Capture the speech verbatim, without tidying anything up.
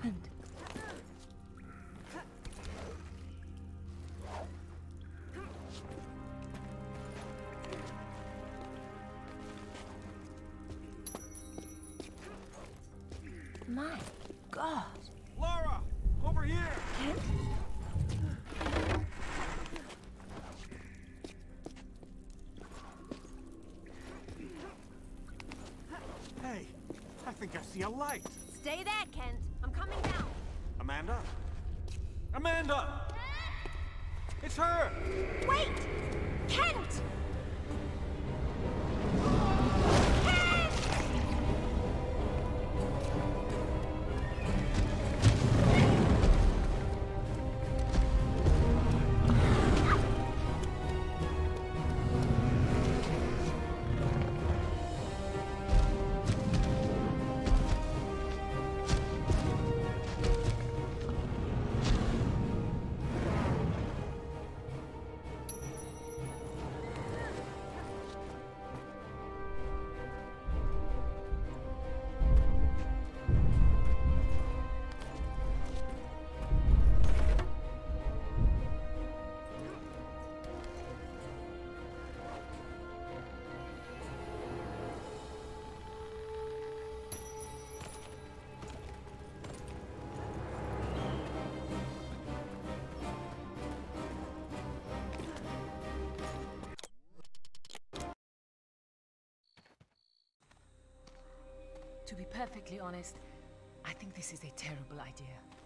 happened? My God. Lara! Over here! Kent? Hey, I think I see a light. Stay there, Kent. I'm coming down. Amanda? Amanda! It's her! Wait! Kent! To be perfectly honest, I think this is a terrible idea.